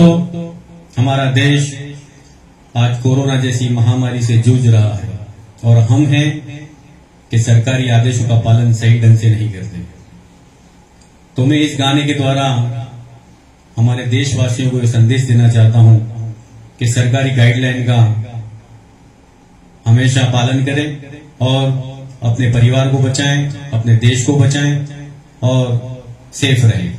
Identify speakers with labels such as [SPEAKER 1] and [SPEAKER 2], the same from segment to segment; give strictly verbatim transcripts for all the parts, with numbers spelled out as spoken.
[SPEAKER 1] दोस्तों, हमारा देश आज कोरोना जैसी महामारी से जूझ रहा है और हम हैं कि सरकारी आदेशों का पालन सही ढंग से नहीं करते। तो मैं इस गाने के द्वारा हमारे देशवासियों को यह संदेश देना चाहता हूं कि सरकारी गाइडलाइन का हमेशा पालन करें और अपने परिवार को बचाएं, अपने देश को बचाएं और सेफ रहें।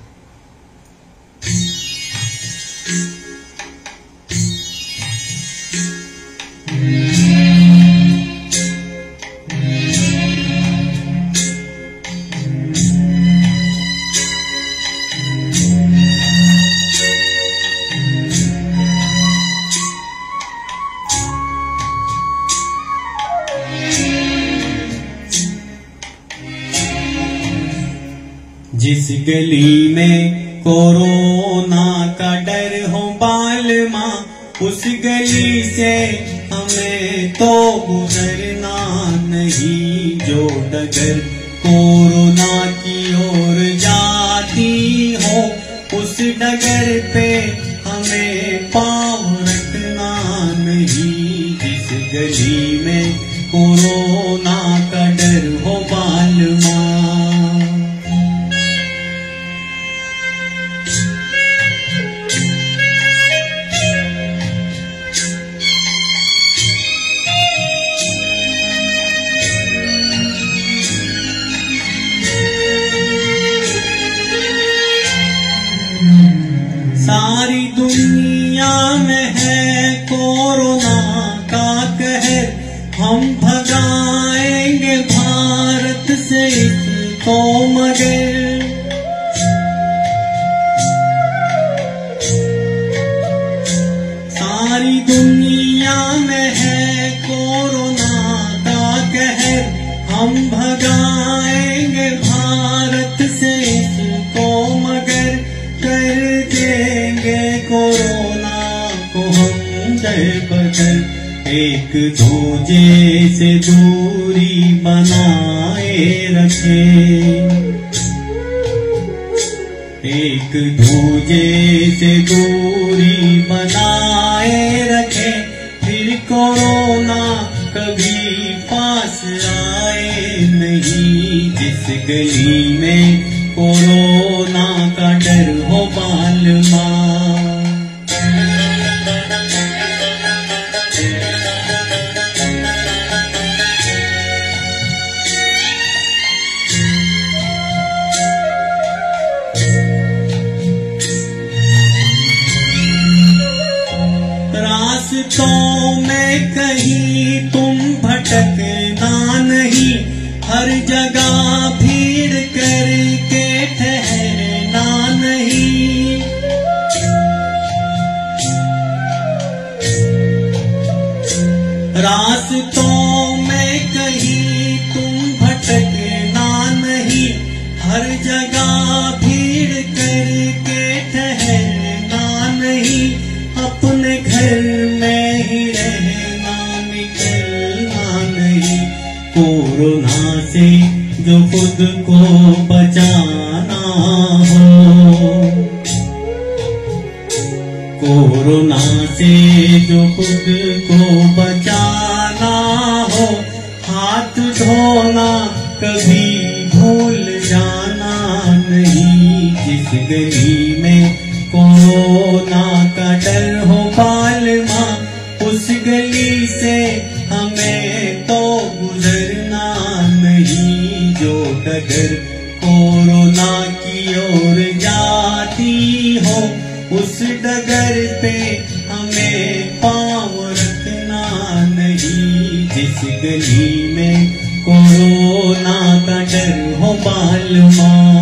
[SPEAKER 1] जिस गली में कोरोना का डर हो बालमा, उस गली से हमें तो गुजरना नहीं। जो डगर कोरोना की ओर जाती हो, उस डगर पे हमें पाँव रखना नहीं। जिस गली में कोरोना का डर हो बालमा, सारी दुनिया में है कोरोना का कहर, हम भगाएंगे भारत से इसको मगर। सारी दुनिया में है कोरोना का कहर, हम भगाएंगे भारत से इसको मगर। कर देंगे कोरोना को हम दर बदर, एक दूजे से दूरी बनाए रखें। एक दूजे से दूरी बनाए रखें, फिर कोरोना कभी पास आए नहीं। जिस गली में कोरोना का डर हो बालमा, रास्तों में कहीं तुम भटकना नहीं, हर जगह भीड़ करके ठहरना नहीं। रास्तों में कहीं तुम भटकना नहीं, हर जगह भीड़ करके ठहरना नहीं। अपने घर में ही रहना, निकलना नहीं। कोरोना से जो खुद को बचाना हो, कोरोना से जो खुद को बचाना हो, हाथ धोना कभी भूल जाना नहीं। जिस गली में कोरोना का डर हो बालमा, उस गली से हमें तो गुजरना नहीं। जो डगर कोरोना की ओर जाती हो, उस डगर पे हमें पाँव रखना नहीं। जिस गली में कोरोना का डर हो बालमा,